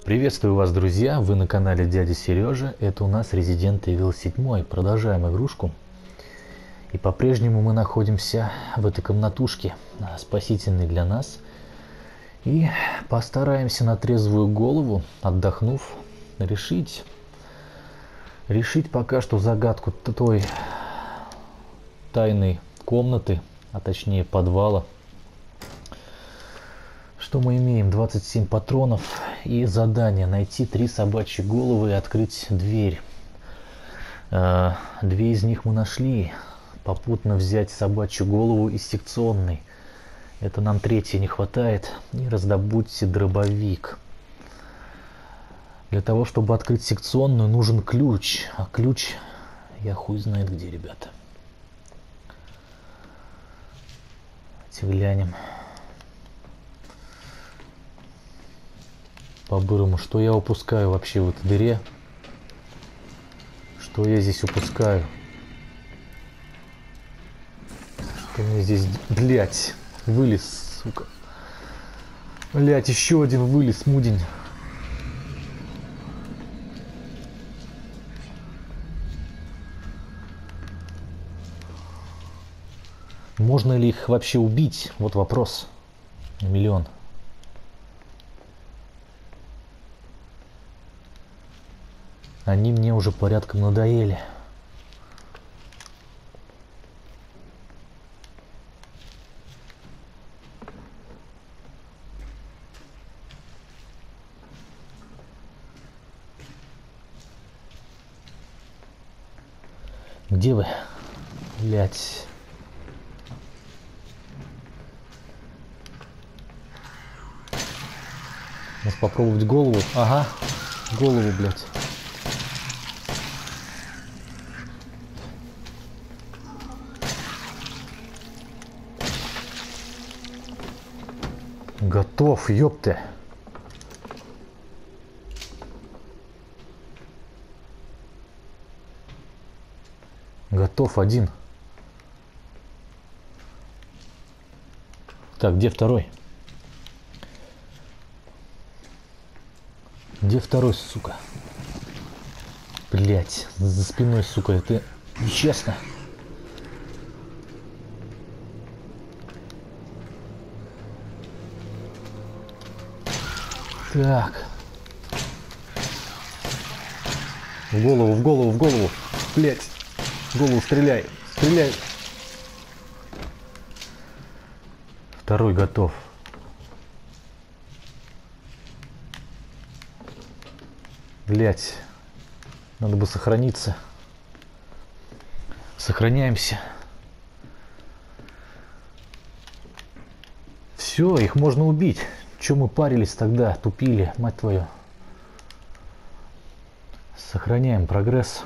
Приветствую вас, друзья! Вы на канале Дядя Сережа. Это у нас Resident Evil 7. Продолжаем игрушку. И по-прежнему мы находимся в этой комнатушке, спасительной для нас. И постараемся на трезвую голову, отдохнув, решить пока что загадку той тайной комнаты, а точнее подвала. Что мы имеем? 27 патронов и задание найти 3 собачьи головы и открыть дверь. 2 из них мы нашли. Попутно взять собачью голову из секционной. Это нам 3-й не хватает. И раздобудьте дробовик. Для того, чтобы открыть секционную, нужен ключ. А ключ я хуй знает где, ребята. Давайте глянем. По-бырому, что я упускаю вообще в этой дыре? Что я здесь упускаю? Что мне здесь... Блять, вылез, сука. Блять, еще один вылез, мудень. Можно ли их вообще убить? Вот вопрос. Миллион. Они мне уже порядком надоели. Где вы? Блять. Может попробовать голову? Ага. Голову, блять. Готов, ёпты. Готов один. Так, где второй? Где второй, сука? Блять, за спиной, сука, это нечестно. Так. В голову, в голову, в голову. Блять. В голову стреляй. Стреляй. Второй готов. Блять. Надо бы сохраниться. Сохраняемся. Все, их можно убить. Чем мы парились тогда, тупили, мать твою. Сохраняем прогресс.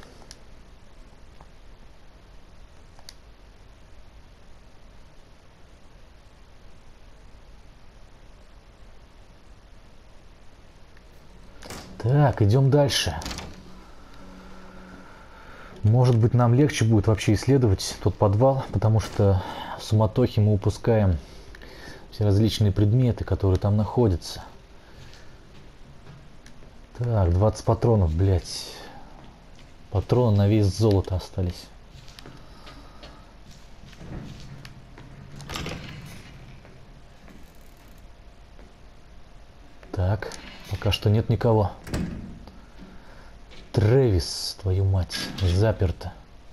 Так, идем дальше. Может быть, нам легче будет вообще исследовать тот подвал, потому что в суматохе мы упускаем все различные предметы, которые там находятся. Так, 20 патронов, блять. Патроны на вес золота остались. Так, пока что нет никого. Трэвис, твою мать, заперто.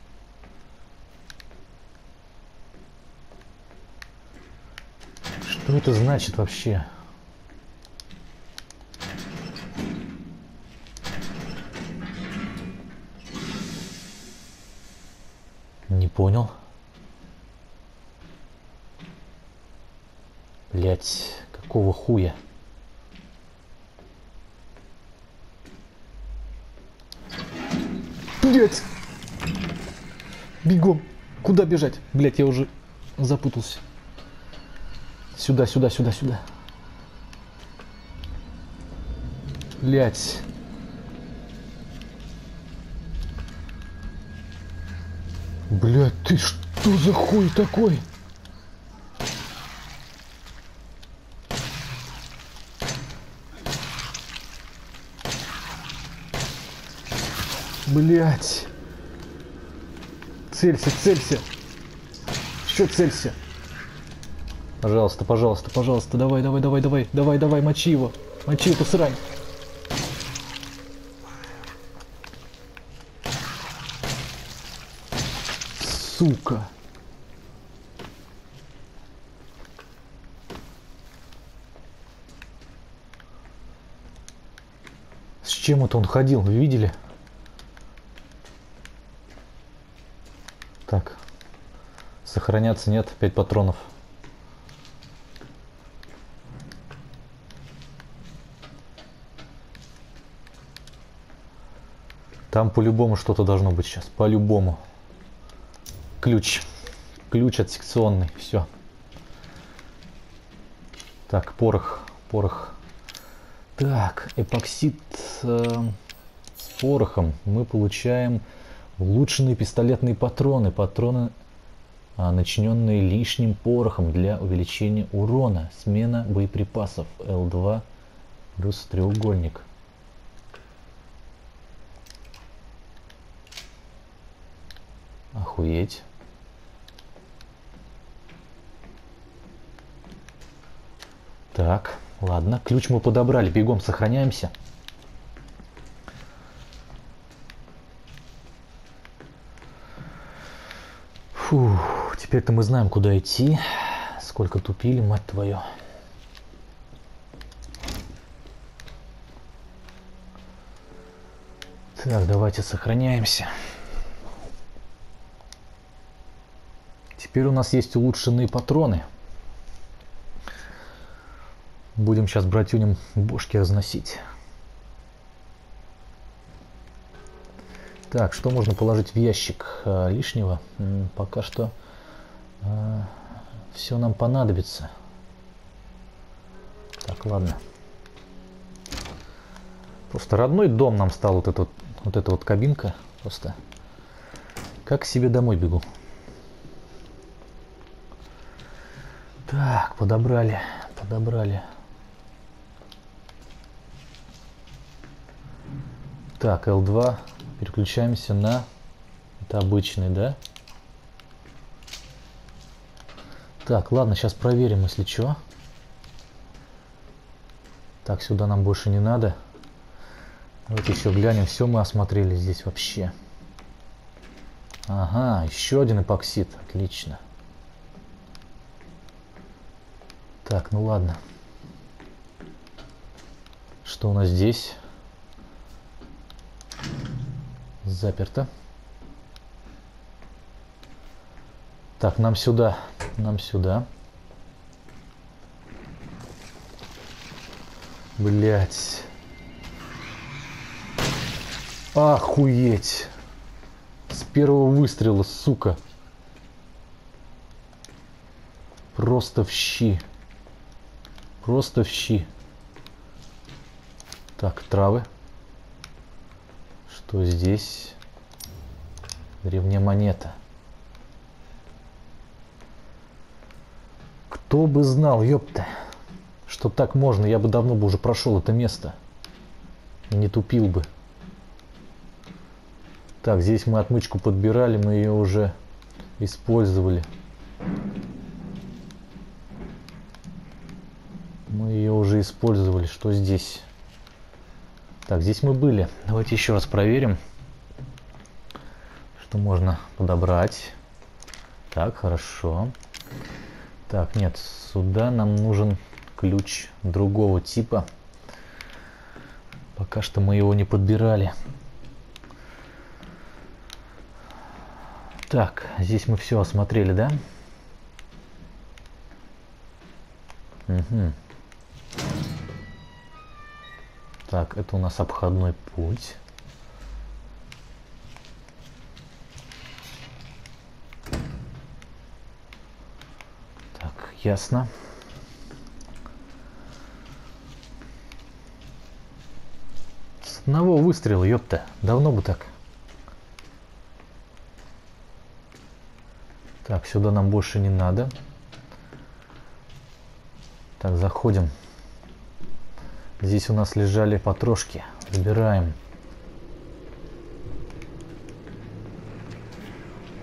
Что это значит вообще? Не понял. Блять, какого хуя? Блять! Бегом! Куда бежать? Блять, я уже запутался. Сюда, сюда, сюда, сюда. Блять. Блять, ты что за хуй такой? Блять. Целься, целься. Еще целься. Пожалуйста, пожалуйста, пожалуйста. Давай, давай, давай, давай. Давай, давай, мочи его. Мочи эту срань. Сука. С чем это он ходил, вы видели? Так. Сохраняться нет, 5 патронов. Там по-любому что-то должно быть сейчас, по-любому. Ключ. Ключ от секционной, все. Так, порох, порох. Так, эпоксид с порохом. Мы получаем улучшенные пистолетные патроны. Патроны, начиненные лишним порохом для увеличения урона. Смена боеприпасов. L2 плюс треугольник. Охуеть. Так, ладно. Ключ мы подобрали. Бегом сохраняемся. Фу, теперь-то мы знаем, куда идти. Сколько тупили, мать твою. Так, давайте сохраняемся. Теперь у нас есть улучшенные патроны. Будем сейчас братюням бошки разносить. Так, что можно положить в ящик лишнего? Пока что все нам понадобится. Так, ладно. Просто родной дом нам стал вот эта вот кабинка. Просто как к себе домой бегу. Так, подобрали, подобрали. Так, L2. Переключаемся на... Это обычный, да? Так, ладно, сейчас проверим, если что. Так, сюда нам больше не надо. Давайте еще глянем. Все мы осмотрели здесь вообще. Ага, еще один эпоксид. Отлично. Так, ну ладно. Что у нас здесь? Заперто. Так, нам сюда. Нам сюда. Блять. Охуеть. С первого выстрела, сука. Просто в щи. Просто в щи. Так, травы. Что здесь? Древняя монета. Кто бы знал, ёпта, что так можно. Я бы давно бы уже прошел это место. Не тупил бы. Так, здесь мы отмычку подбирали, мы ее уже использовали. Мы ее уже использовали. Что здесь? Так, здесь мы были. Давайте еще раз проверим, что можно подобрать. Так, хорошо. Так, нет, сюда нам нужен ключ другого типа. Пока что мы его не подбирали. Так, здесь мы все осмотрели, да? Угу. Так, это у нас обходной путь. Так, ясно. С одного выстрела, ёпта. Давно бы так. Так, сюда нам больше не надо. Так, заходим. Здесь у нас лежали патрошки. Забираем.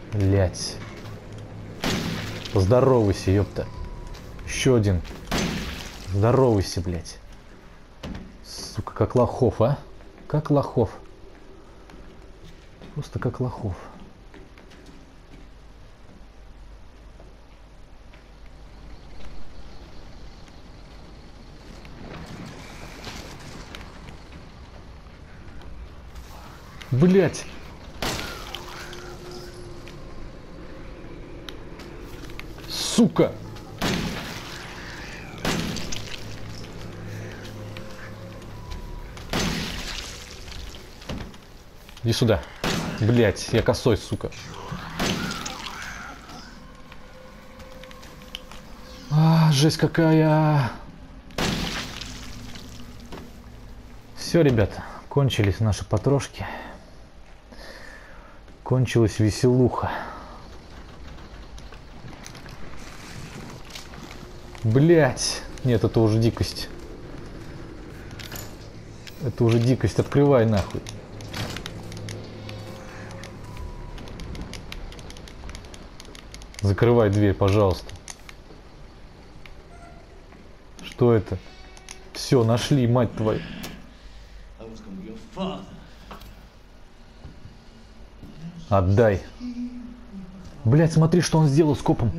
Блять. Поздоровайся, ёпта. Еще один. Здоровайся, блять. Сука, как лохов, а? Как лохов. Просто как лохов. Блять. Сука. Иди сюда. Блять, я косой, сука. Жесть какая. Все, ребята, кончились наши потрошки. Кончилась веселуха. Блять. Нет, это уже дикость. Это уже дикость. Открывай нахуй. Закрывай дверь, пожалуйста. Что это? Все, нашли, мать твою. Отдай. Блять, смотри, что он сделал с копом.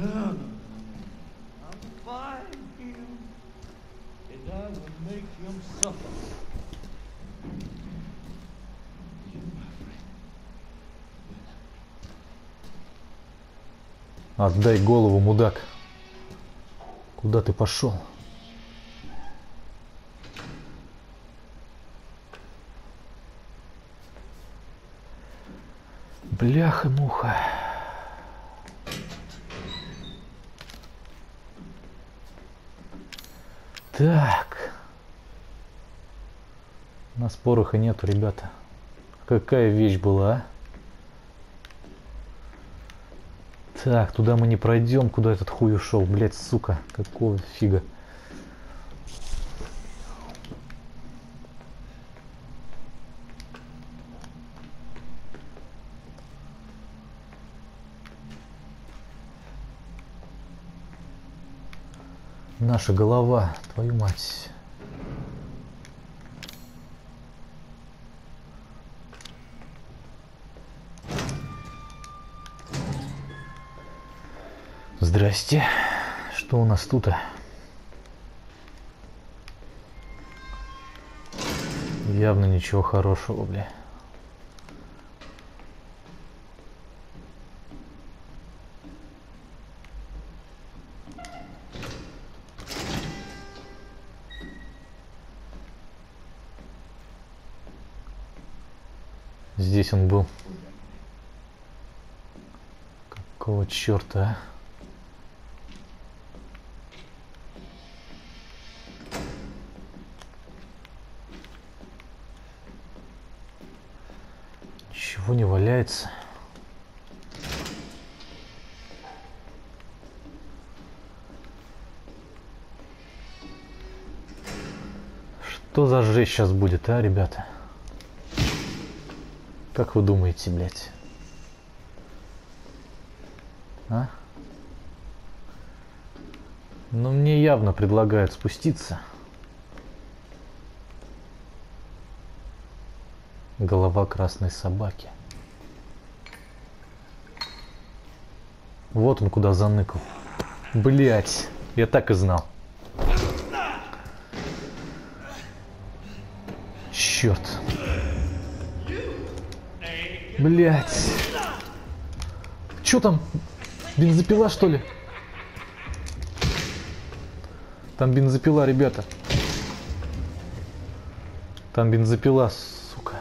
Отдай голову, мудак. Куда ты пошел? Бляха-муха. Так. У нас пороха нету, ребята. Какая вещь была, а? Так, туда мы не пройдем, куда этот хуй ушел. Блять, сука, какого фига. Наша голова, твою мать. Здрасте. Что у нас тут? Явно ничего хорошего, бля. Здесь он был. Какого черта, а? Ничего не валяется. Что за жесть сейчас будет, а, ребята? Как вы думаете, блядь? А? Ну, мне явно предлагают спуститься. Голова красной собаки. Вот он куда заныкал. Блять, я так и знал. Черт. Блять. Че там? Бензопила, что ли? Там бензопила, ребята. Там бензопила, сука.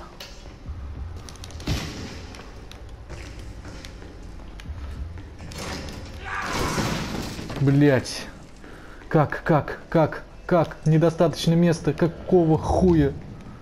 Блять. Как? Недостаточно места. Какого хуя?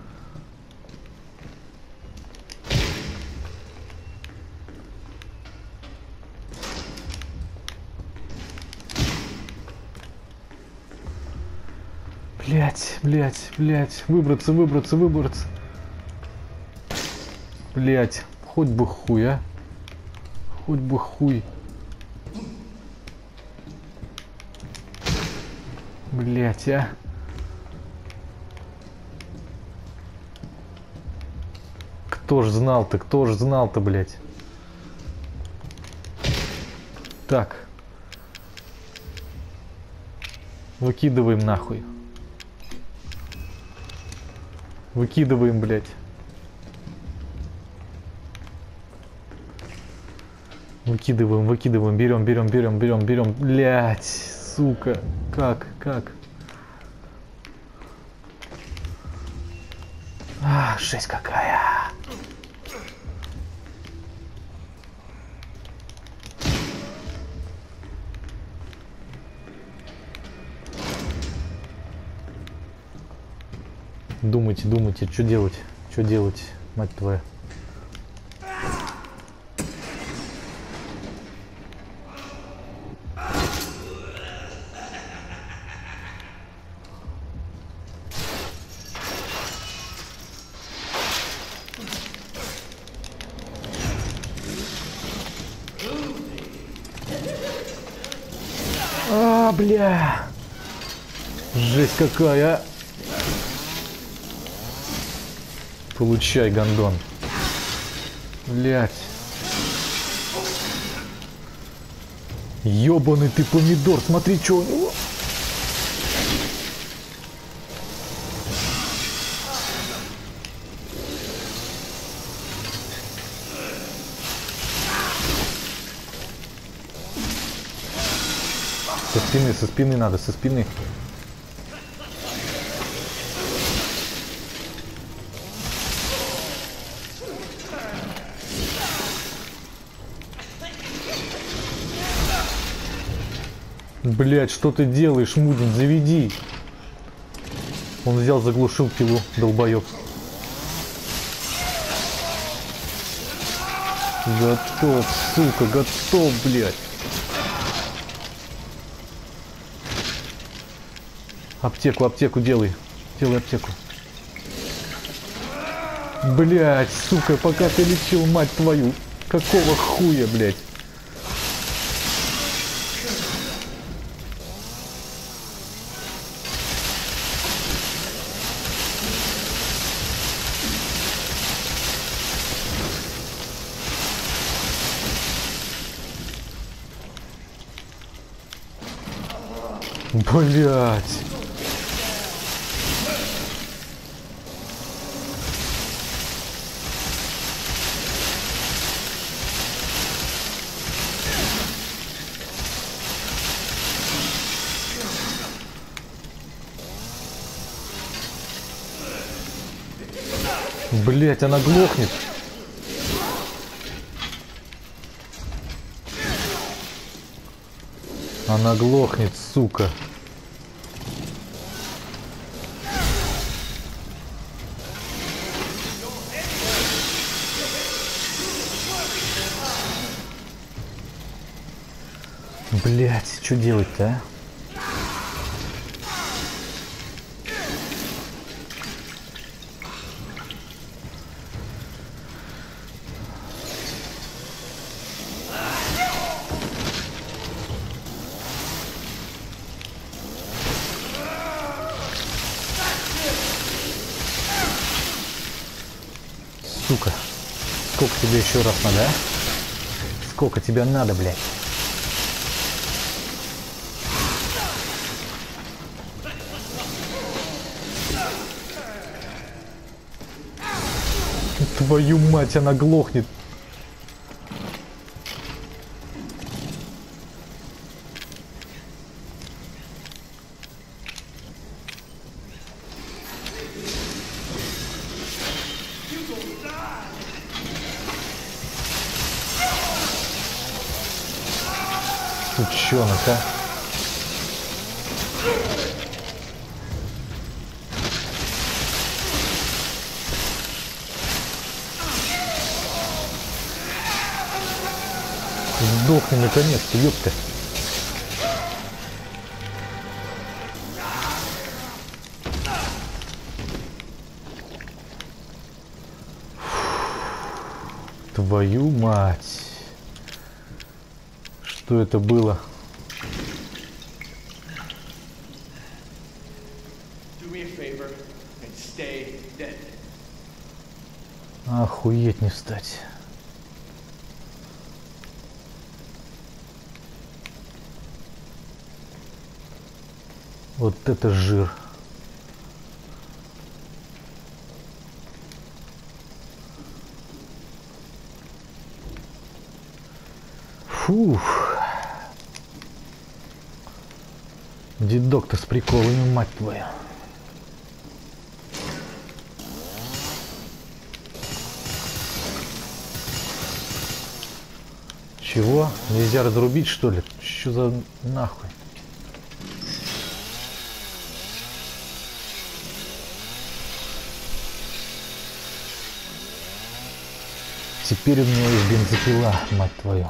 Блять. Выбраться. Блять, хоть бы хуй, а. Хоть бы хуй. Блять, а. Кто ж знал-то, блять. Так. Выкидываем нахуй. Выкидываем, блять. Выкидываем, берем. Блять, сука. Как? А, жесть какая. Думайте, что делать, мать твою. А, бля. Жесть какая. Получай, гандон. Блять. Ёбаный ты помидор, смотри, что у него. Со спины надо, со спины. Блять, что ты делаешь, Мудин, заведи. Он взял, заглушил пилу, долбоёб. Готов, сука, готов, блять. Аптеку делай. Делай аптеку. Блять, сука, пока ты лечил, мать твою. Какого хуя, блять? Блять. Блять, она глохнет. Она глохнет, сука. Блять, что делать-то, а? Сука, сколько тебе еще раз надо, а? Сколько тебе надо, блядь? Твою мать, она глохнет. Сучонок, а? Сдохни наконец-то, ёпта. Твою мать. Что это было? Охуеть не встать. Вот это жир. Фух. Дедок-то с приколами, мать твою. Чего? Нельзя разрубить, что ли? Что за нахуй? Теперь у меня есть бензопила, мать твою.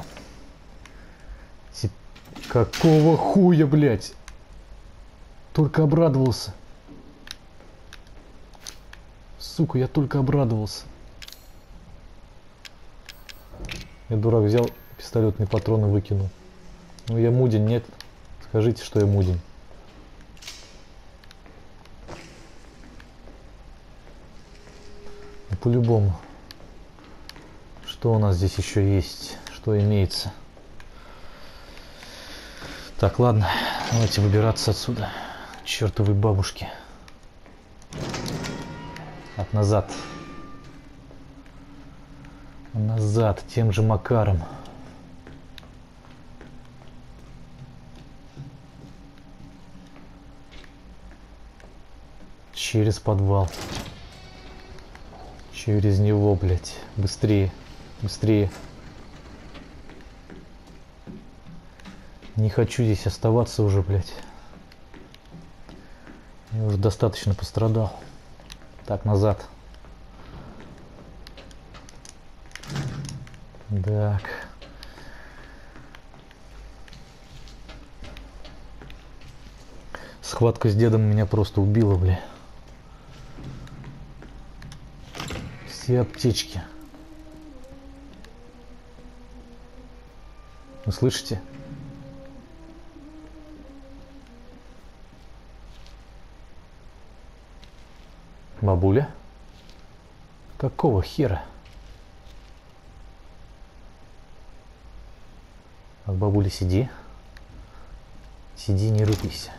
Какого хуя, блядь? Только обрадовался. Сука, я только обрадовался. Я, дурак, взял пистолетные патроны, выкинул. Ну я мудень, нет? Скажите, что я мудень. Ну, по-любому. Что у нас здесь еще есть? Что имеется? Так, ладно. Давайте выбираться отсюда. Чертовой бабушки. Так, назад. Назад, тем же макаром. Через подвал. Через него, блядь. Быстрее. Быстрее. Не хочу здесь оставаться уже, блядь. Я уже достаточно пострадал. Так, назад. Так. Схватка с дедом меня просто убила, бля. Все аптечки. Вы слышите? Бабуля? Какого хера? Так, бабуля, сиди. Сиди, не рыпайся.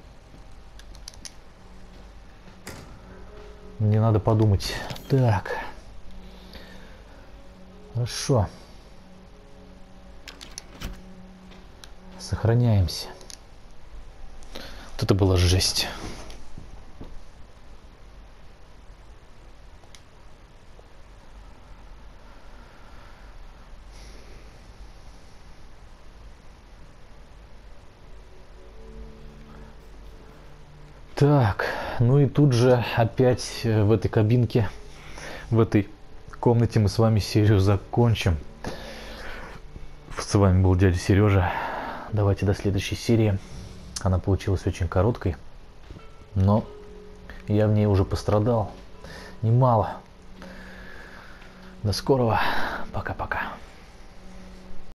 Мне надо подумать. Так. Хорошо. Сохраняемся. Вот это была жесть. Так, ну и тут же опять в этой кабинке, в этой комнате мы с вами серию закончим. С вами был дядя Сережа. Давайте до следующей серии. Она получилась очень короткой, но я в ней уже пострадал немало. До скорого. Пока-пока.